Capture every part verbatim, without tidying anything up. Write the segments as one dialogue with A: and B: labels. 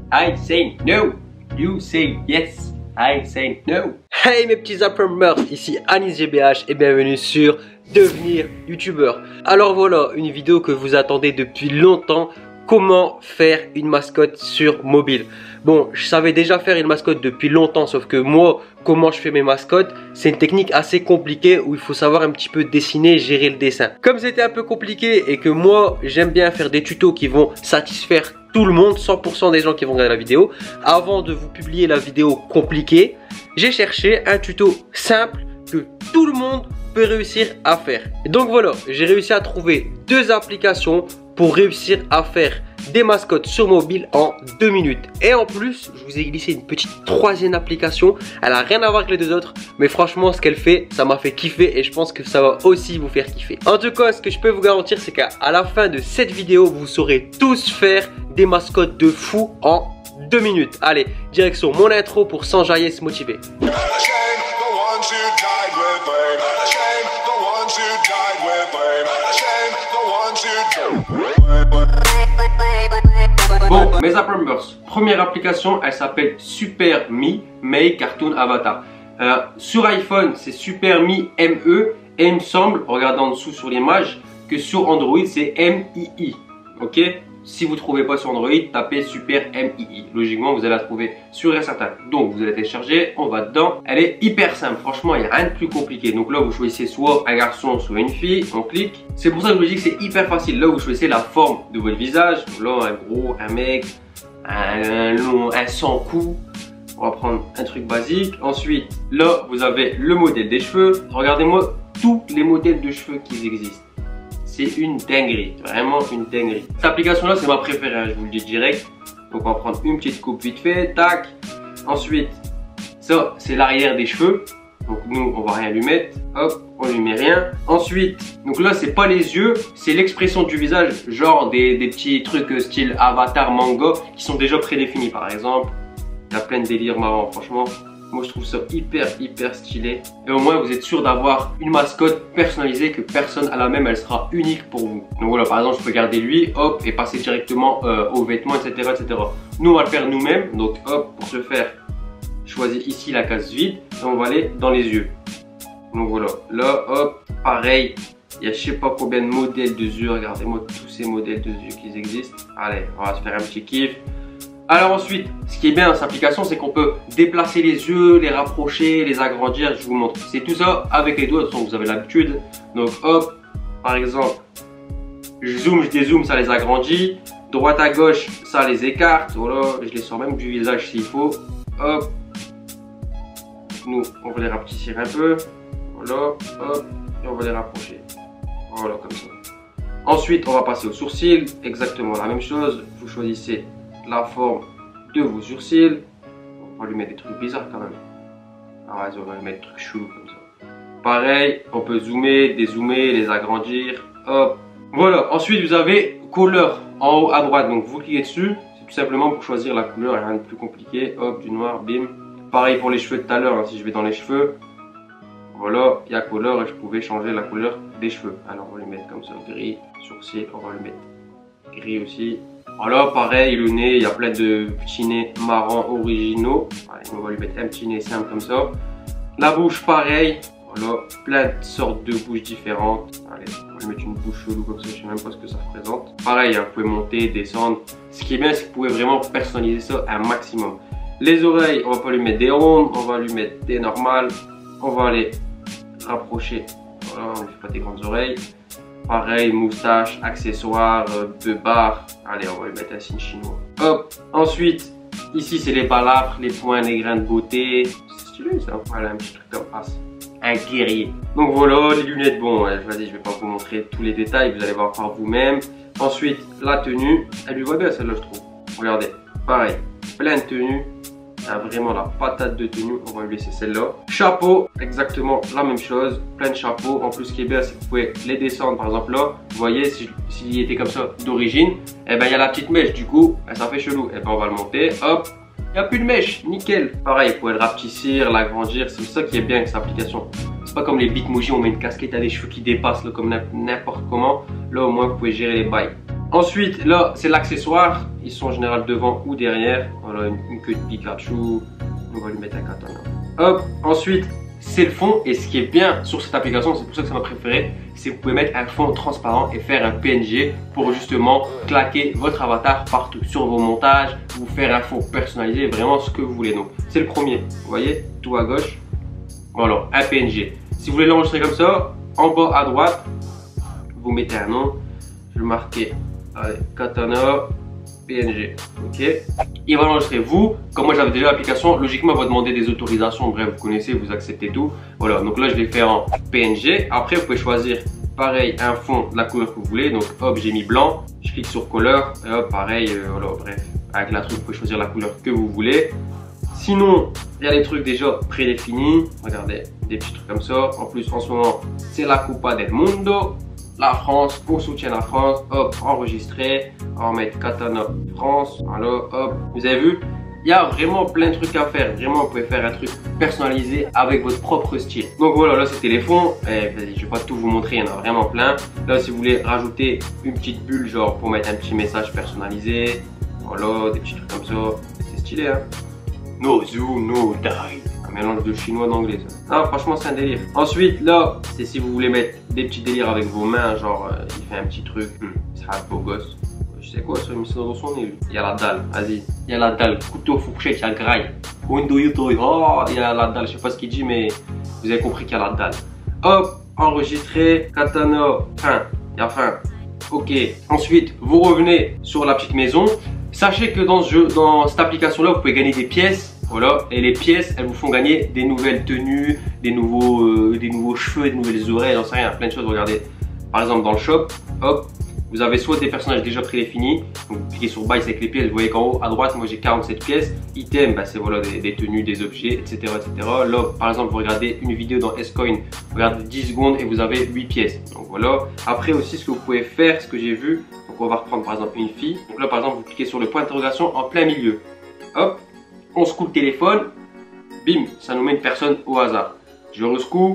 A: I say no. You say yes. I say no. Hey mes petits Zappers, ici Anis G B H et bienvenue sur Devenir youtubeur. Alors voilà, une vidéo que vous attendez depuis longtemps. Comment faire une mascotte sur mobile. Bon, je savais déjà faire une mascotte depuis longtemps, sauf que moi, comment je fais mes mascottes, c'est une technique assez compliquée où il faut savoir un petit peu dessiner et gérer le dessin. Comme c'était un peu compliqué et que moi, j'aime bien faire des tutos qui vont satisfaire tout le monde, cent pour cent des gens qui vont regarder la vidéo, avant de vous publier la vidéo compliquée, j'ai cherché un tuto simple que tout le monde peut réussir à faire. Et donc voilà, j'ai réussi à trouver deux applications pour réussir à faire des mascottes sur mobile en deux minutes. Et en plus, je vous ai glissé une petite troisième application. Elle n'a rien à voir avec les deux autres, mais franchement, ce qu'elle fait, ça m'a fait kiffer et je pense que ça va aussi vous faire kiffer. En tout cas, ce que je peux vous garantir, c'est qu'à la fin de cette vidéo, vous saurez tous faire des mascottes de fou en deux minutes. Allez, direction mon intro pour s'enjailler et se motiver. Bon, mes Zappers, première application, elle s'appelle SuperMe Make Cartoon Avatar. Euh, sur iPhone, c'est SuperMe M E et il me semble, regardez en dessous sur l'image, que sur Android, c'est M I I. Ok? Si vous ne trouvez pas sur Android, tapez Super M I I. Logiquement, vous allez la trouver sur et certain. Donc, vous allez télécharger, on va dedans. Elle est hyper simple. Franchement, il n'y a rien de plus compliqué. Donc là, vous choisissez soit un garçon, soit une fille. On clique. C'est pour ça que je vous dis que c'est hyper facile. Là, vous choisissez la forme de votre visage. Donc là, un gros, un mec, un long, un sans cou. On va prendre un truc basique. Ensuite, là, vous avez le modèle des cheveux. Regardez-moi tous les modèles de cheveux qui existent. C'est une dinguerie, vraiment une dinguerie. Cette application là c'est ma préférée, hein, je vous le dis direct. Donc on va prendre une petite coupe vite fait, tac. Ensuite, ça c'est l'arrière des cheveux. Donc nous on va rien lui mettre, hop, on lui met rien. Ensuite, donc là c'est pas les yeux, c'est l'expression du visage, genre des, des petits trucs style avatar, manga qui sont déjà prédéfinis par exemple. Il y a plein de délires marrants franchement. Moi je trouve ça hyper hyper stylé. Et au moins vous êtes sûr d'avoir une mascotte personnalisée que personne à la même, elle sera unique pour vous. Donc voilà, par exemple je peux garder lui, hop, et passer directement euh, aux vêtements, etc, et cetera. Nous on va le faire nous-mêmes, donc hop, pour ce faire, choisis ici la case vide et on va aller dans les yeux. Donc voilà, là hop, pareil, il y a je sais pas combien de modèles de yeux, regardez-moi tous ces modèles de yeux qui existent. Allez, on va se faire un petit kiff. Alors ensuite, ce qui est bien dans cette application, c'est qu'on peut déplacer les yeux, les rapprocher, les agrandir. Je vous montre. C'est tout ça avec les doigts, de toute façon vous avez l'habitude. Donc hop, par exemple, je zoome, je dézoome, ça les agrandit. Droite à gauche, ça les écarte. Voilà, je les sors même du visage s'il faut. Hop. Nous, on va les rapetisser un peu. Voilà, hop, et on va les rapprocher. Voilà, comme ça. Ensuite, on va passer aux sourcils. Exactement la même chose. Vous choisissez la forme de vos sourcils. On va lui mettre des trucs bizarres quand même. Ah vas-y, on va lui mettre des trucs chelous comme ça. Pareil, on peut zoomer, dézoomer, les agrandir. Hop. Voilà, ensuite vous avez couleur en haut à droite. Donc vous cliquez dessus. C'est tout simplement pour choisir la couleur, rien de plus compliqué. Hop, du noir, bim. Pareil pour les cheveux de tout à l'heure, hein, si je vais dans les cheveux. Voilà, il y a couleur et je pouvais changer la couleur des cheveux. Alors on va lui mettre comme ça, gris. Sourcil, on va lui mettre gris aussi. Voilà, pareil, le nez, il y a plein de petits nez marrons originaux. Allez, on va lui mettre un petit nez simple comme ça. La bouche, pareil. Voilà, plein de sortes de bouches différentes. Allez, on va lui mettre une bouche chelou comme ça, je sais même pas ce que ça représente. Pareil, hein, vous pouvez monter, descendre. Ce qui est bien, c'est que vous pouvez vraiment personnaliser ça un maximum. Les oreilles, on va pas lui mettre des rondes, on va lui mettre des normales. On va les rapprocher. Voilà, on ne fait pas des grandes oreilles. Pareil, moustache, accessoires, de barre. Allez, on va lui mettre un signe chinois. Hop. Ensuite, ici, c'est les balafres, les points, les grains de beauté. C'est stylé, ça. Voilà, un petit truc comme ça. Un guerrier. Donc voilà, les lunettes, bon, vas-y, je vais pas vous montrer tous les détails. Vous allez voir par vous-même. Ensuite, la tenue. Elle lui va bien, celle-là, je trouve. Regardez. Pareil, plein de tenues. Il y a vraiment la patate de tenue, on va lui laisser celle-là. Chapeau, exactement la même chose, plein de chapeaux. En plus, ce qui est bien, c'est que vous pouvez les descendre. Par exemple là, vous voyez, s'il si, était comme ça d'origine, et eh ben il y a la petite mèche, du coup, ça fait chelou. Et eh ben on va le monter, hop, il n'y a plus de mèche, nickel. Pareil, vous pouvez le rapetissir, l'agrandir, c'est ça qui est bien avec cette application. C'est pas comme les Bitmoji, on met une casquette à des cheveux qui dépassent là, comme n'importe comment. Là, au moins, vous pouvez gérer les bails. Ensuite, là, c'est l'accessoire. Ils sont en général devant ou derrière. Voilà, une, une queue de Pikachu. On va lui mettre un katana. Hop, ensuite, c'est le fond. Et ce qui est bien sur cette application, c'est pour ça que c'est ma préférée, c'est que vous pouvez mettre un fond transparent et faire un P N G pour justement claquer votre avatar partout sur vos montages, ou faire un fond personnalisé, vraiment ce que vous voulez. Donc, c'est le premier. Vous voyez, tout à gauche. Voilà, un P N G. Si vous voulez l'enregistrer comme ça, en bas à droite, vous mettez un nom. Je vais marquer, allez, katana P N G. Ok. Il va l'enregistrer. Vous, comme moi j'avais déjà l'application, logiquement, il va demander des autorisations. Bref, vous connaissez, vous acceptez tout. Voilà. Donc là, je vais faire en P N G. Après, vous pouvez choisir, pareil, un fond de la couleur que vous voulez. Donc, hop, j'ai mis blanc. Je clique sur couleur. Et hop, pareil. Euh, voilà. Bref, avec la truc, vous pouvez choisir la couleur que vous voulez. Sinon, il y a des trucs déjà prédéfinis. Regardez, des petits trucs comme ça. En plus, en ce moment, c'est la Copa del Mundo. La France, on soutient la France. Hop, enregistrer. On va mettre Katana France. Voilà, hop. Vous avez vu? Il y a vraiment plein de trucs à faire. Vraiment, vous pouvez faire un truc personnalisé avec votre propre style. Donc voilà, là c'était les fonds. Eh, vas-y, je vais pas tout vous montrer, il y en a vraiment plein. Là, si vous voulez rajouter une petite bulle, genre pour mettre un petit message personnalisé. Voilà, des petits trucs comme ça. C'est stylé, hein? No zoom, no die. Un mélange de chinois d'anglais, ça. Non, franchement, c'est un délire. Ensuite, là, c'est si vous voulez mettre des petits délires avec vos mains, genre, euh, il fait un petit truc. Hum, ça sera un beau gosse. Je sais quoi, ça me dans son nez. Il y a la dalle, vas-y. Il y a la dalle, couteau, fourchette, il y a graille. Oh, il y a la dalle, je sais pas ce qu'il dit, mais vous avez compris qu'il y a la dalle. Hop, enregistrer, katana, fin. Il y a fin. Ok. Ensuite, vous revenez sur la petite maison. Sachez que dans, ce jeu, dans cette application-là, vous pouvez gagner des pièces. Voilà, et les pièces, elles vous font gagner des nouvelles tenues, des nouveaux, euh, des nouveaux cheveux, des nouvelles oreilles, j'en sais rien, plein de choses. Regardez, par exemple dans le shop, hop, vous avez soit des personnages déjà prédéfinis, donc vous cliquez sur buy avec les pièces, vous voyez qu'en haut à droite, moi j'ai quarante-sept pièces, items, bah, c'est voilà, des, des tenues, des objets, et cetera, et cetera. Là, par exemple, vous regardez une vidéo dans S-Coin, vous regardez dix secondes et vous avez huit pièces. Donc voilà. Après aussi, ce que vous pouvez faire, ce que j'ai vu, donc on va reprendre par exemple une fille. Donc là, par exemple, vous cliquez sur le point d'interrogation en plein milieu. Hop. On secoue le téléphone, bim, ça nous met une personne au hasard. Je rescoue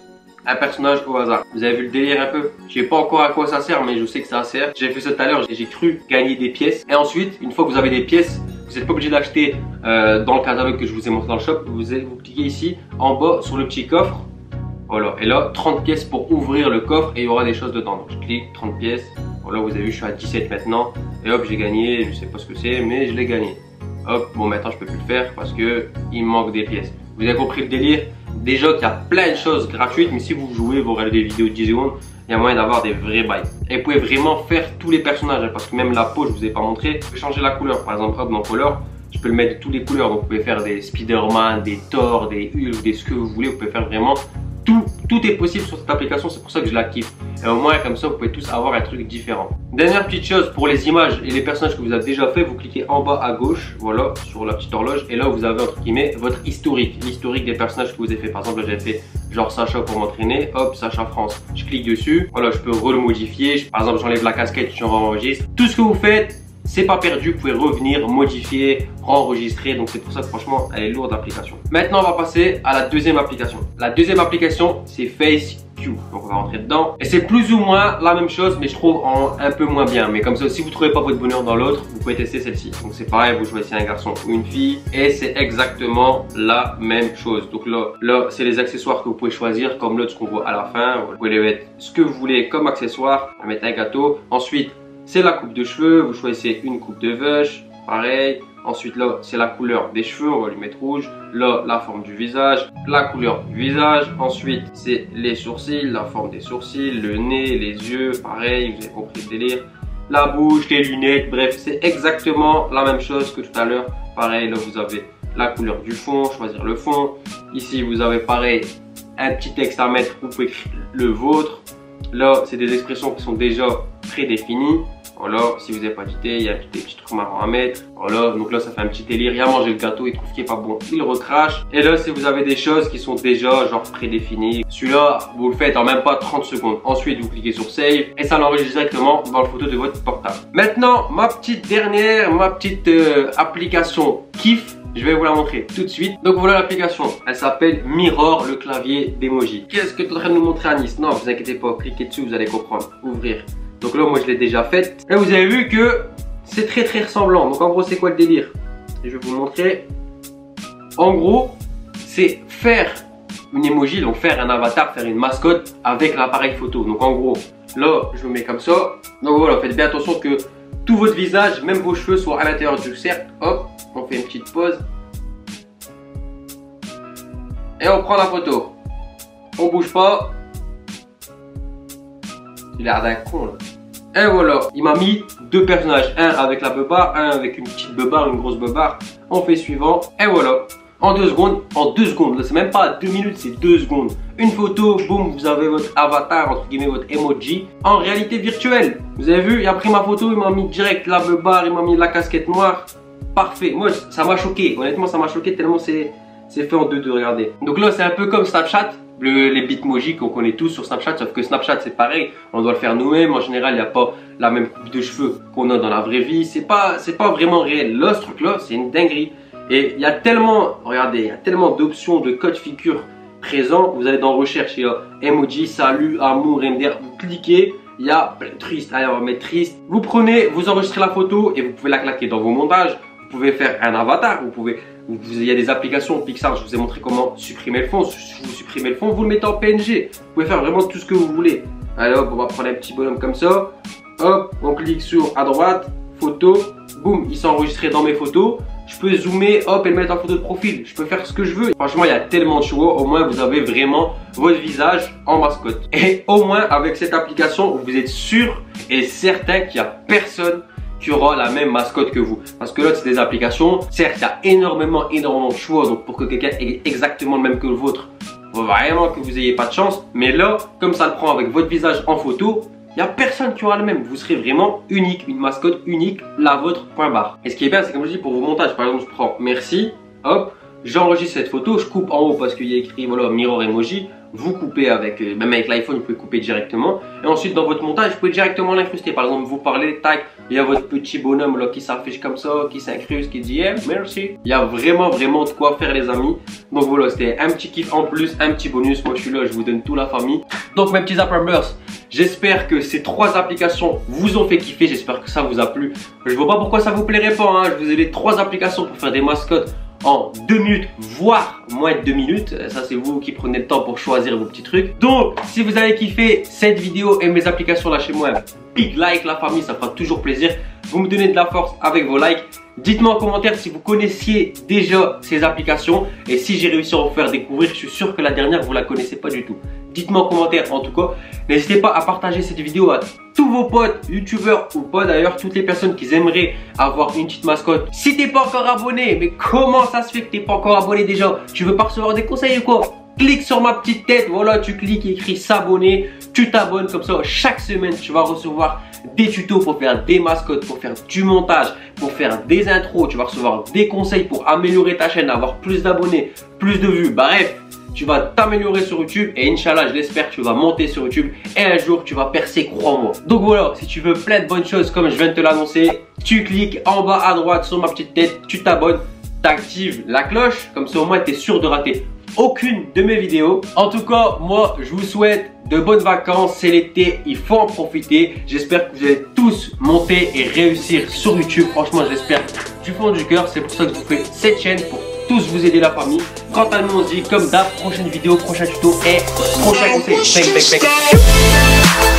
A: un personnage au hasard. Vous avez vu le délire un peu? Je sais pas encore à quoi ça sert, mais je sais que ça sert. J'ai fait ça tout à l'heure, j'ai cru gagner des pièces. Et ensuite, une fois que vous avez des pièces, vous n'êtes pas obligé d'acheter euh, dans le catalogue que je vous ai montré dans le shop. Vous, vous cliquez ici en bas sur le petit coffre. Voilà, et là, trente pièces pour ouvrir le coffre et il y aura des choses dedans. Donc je clique, trente pièces. Voilà, vous avez vu, je suis à dix-sept maintenant. Et hop, j'ai gagné, je sais pas ce que c'est, mais je l'ai gagné. Hop, bon maintenant je peux plus le faire parce que il me manque des pièces. Vous avez compris le délire? Déjà qu'il y a plein de choses gratuites, mais si vous jouez, vous regardez des vidéos de dix secondes, il y a moyen d'avoir des vrais bails. Et vous pouvez vraiment faire tous les personnages, hein, parce que même la peau, je vous ai pas montré. Vous pouvez changer la couleur, par exemple, hop, dans Color, je peux le mettre de toutes les couleurs. Donc vous pouvez faire des Spider-Man, des Thor, des Hulk, des ce que vous voulez. Vous pouvez faire vraiment tout, tout est possible sur cette application, c'est pour ça que je la kiffe. Et au moins comme ça, vous pouvez tous avoir un truc différent. Dernière petite chose pour les images et les personnages que vous avez déjà fait, vous cliquez en bas à gauche, voilà, sur la petite horloge, et là vous avez entre guillemets votre historique, l'historique des personnages que vous avez fait. Par exemple, là j'avais fait genre Sacha pour m'entraîner, hop, Sacha France. Je clique dessus, voilà, je peux remodifier. Par exemple, j'enlève la casquette, je enregistre. Tout ce que vous faites, c'est pas perdu, vous pouvez revenir, modifier, enregistrer. Donc c'est pour ça que franchement, elle est lourde d'application. Maintenant, on va passer à la deuxième application. La deuxième application, c'est FaceQ. Donc on va rentrer dedans. Et c'est plus ou moins la même chose, mais je trouve en un peu moins bien. Mais comme ça, si vous trouvez pas votre bonheur dans l'autre, vous pouvez tester celle-ci. Donc c'est pareil, vous choisissez un garçon ou une fille. Et c'est exactement la même chose. Donc là, là c'est les accessoires que vous pouvez choisir, comme l'autre, ce qu'on voit à la fin. Vous pouvez les mettre ce que vous voulez comme accessoire. On va mettre un gâteau. Ensuite, c'est la coupe de cheveux, vous choisissez une coupe de vache, pareil. Ensuite là, c'est la couleur des cheveux, on va lui mettre rouge. Là, la forme du visage, la couleur du visage. Ensuite, c'est les sourcils, la forme des sourcils, le nez, les yeux, pareil, vous avez compris le délire. La bouche, les lunettes, bref, c'est exactement la même chose que tout à l'heure. Pareil, là vous avez la couleur du fond, choisir le fond. Ici, vous avez pareil, un petit texte à mettre, vous pouvez écrire le vôtre. Là, c'est des expressions qui sont déjà prédéfinies. Voilà, si vous n'avez pas d'idée, il y a des petits trucs marrants à mettre. Voilà, donc là ça fait un petit délire. Il a mangé le gâteau, il trouve qu'il est pas bon, il recrache. Et là, si vous avez des choses qui sont déjà genre prédéfinies, celui-là, vous le faites en même pas trente secondes. Ensuite, vous cliquez sur Save et ça l'enregistre directement dans le photo de votre portable. Maintenant, ma petite dernière, ma petite euh, application kiff. Je vais vous la montrer tout de suite. Donc voilà l'application, elle s'appelle Mirror, le clavier d'emoji. Qu'est-ce que tu es en train de nous montrer, Anis? Non, vous inquiétez pas, cliquez dessus, vous allez comprendre. Ouvrir. Donc là, moi, je l'ai déjà faite. Et vous avez vu que c'est très très ressemblant. Donc en gros, c'est quoi le délire? Et je vais vous montrer. En gros, c'est faire une emoji, donc faire un avatar, faire une mascotte avec l'appareil photo. Donc en gros, là, je le mets comme ça. Donc voilà, faites bien attention que tout votre visage, même vos cheveux, soient à l'intérieur du cercle. Hop, on fait une petite pause. Et on prend la photo. On bouge pas. Il a l'air d'un con là. Et voilà, il m'a mis deux personnages, un avec la beubare, un avec une petite beubare, une grosse beubare. On fait suivant, et voilà. En deux secondes, en deux secondes, c'est même pas deux minutes, c'est deux secondes. Une photo, boum, vous avez votre avatar, entre guillemets, votre emoji, en réalité virtuelle. Vous avez vu, il a pris ma photo, il m'a mis direct la beubare, il m'a mis la casquette noire. Parfait, moi ça m'a choqué, honnêtement ça m'a choqué tellement c'est fait en deux deux, regardez. Donc là c'est un peu comme Snapchat. Le, les bitmojis qu'on connaît tous sur Snapchat, sauf que Snapchat c'est pareil, on doit le faire nous-mêmes. En général, il n'y a pas la même coupe de cheveux qu'on a dans la vraie vie. C'est pas, c'est pas vraiment réel. Là, ce truc-là, c'est une dinguerie. Et il y a tellement, regardez, il y a tellement d'options de code figure présents. Vous allez dans recherche, il y a emoji, salut, amour, M D R. Vous cliquez, il y a plein de triste. Allez, on va mettre triste. Vous prenez, vous enregistrez la photo et vous pouvez la claquer dans vos montages. Vous pouvez faire un avatar, vous pouvez. Il y a des applications Pixar, je vous ai montré comment supprimer le fond. Si vous supprimez le fond, vous le mettez en P N G. Vous pouvez faire vraiment tout ce que vous voulez. Allez hop, on va prendre un petit bonhomme comme ça. Hop, on clique sur à droite, photo. Boum, il s'est enregistré dans mes photos. Je peux zoomer, hop, et le mettre en photo de profil. Je peux faire ce que je veux. Franchement, il y a tellement de choix. Au moins, vous avez vraiment votre visage en mascotte. Et au moins, avec cette application, vous êtes sûr et certain qu'il n'y a personne qui aura la même mascotte que vous. Parce que là, c'est des applications. Certes, il y a énormément, énormément de choix. Donc, pour que quelqu'un ait exactement le même que le vôtre, faut vraiment que vous n'ayez pas de chance. Mais là, comme ça le prend avec votre visage en photo, il n'y a personne qui aura le même. Vous serez vraiment unique, une mascotte unique, la vôtre, point barre. Et ce qui est bien, c'est comme je dis, pour vos montages, par exemple, je prends merci, hop, j'enregistre cette photo, je coupe en haut parce qu'il y a écrit, voilà, mirror emoji. Vous coupez avec, même avec l'iPhone, vous pouvez couper directement. Et ensuite, dans votre montage, vous pouvez directement l'incruster. Par exemple, vous parlez, tac, il y a votre petit bonhomme là qui s'affiche comme ça, qui s'incruste, qui dit yeah, merci. Il y a vraiment, vraiment de quoi faire, les amis. Donc voilà, c'était un petit kiff en plus, un petit bonus. Moi, je suis là, je vous donne tout la famille. Donc, mes petits Zappers, j'espère que ces trois applications vous ont fait kiffer. J'espère que ça vous a plu. Je vois pas pourquoi ça vous plairait pas. Hein. Je vous ai les trois applications pour faire des mascottes en deux minutes, voire moins de deux minutes. Ça, c'est vous qui prenez le temps pour choisir vos petits trucs. Donc, si vous avez kiffé cette vidéo et mes applications, lâchez-moi un big like, la famille, ça fera toujours plaisir. Vous me donnez de la force avec vos likes. Dites-moi en commentaire si vous connaissiez déjà ces applications et si j'ai réussi à vous faire découvrir. Je suis sûr que la dernière, vous la connaissez pas du tout. Dites-moi en commentaire en tout cas. N'hésitez pas à partager cette vidéo à tous vos potes, youtubeurs ou pas d'ailleurs, toutes les personnes qui aimeraient avoir une petite mascotte. Si t'es pas encore abonné, mais comment ça se fait que t'es pas encore abonné déjà? Tu veux pas recevoir des conseils ou quoi? Clique sur ma petite tête, voilà, tu cliques, écrit s'abonner, tu t'abonnes comme ça. Chaque semaine, tu vas recevoir des tutos pour faire des mascottes, pour faire du montage, pour faire des intros. Tu vas recevoir des conseils pour améliorer ta chaîne, avoir plus d'abonnés, plus de vues. Bref, tu vas t'améliorer sur YouTube et Inch'Allah, je l'espère, tu vas monter sur YouTube et un jour tu vas percer, crois-moi. Donc voilà, si tu veux plein de bonnes choses comme je viens de te l'annoncer, tu cliques en bas à droite sur ma petite tête, tu t'abonnes, tu actives la cloche, comme ça au moins tu es sûr de rater aucune de mes vidéos. En tout cas, moi je vous souhaite de bonnes vacances, c'est l'été, il faut en profiter. J'espère que vous allez tous monter et réussir sur YouTube. Franchement, j'espère du fond du cœur, c'est pour ça que je vous fais cette chaîne, pour tous vous aider la famille. Quant à nous, on se dit comme d'hab, prochaine vidéo, prochain tuto et prochain conseil. Bang, bang, bang.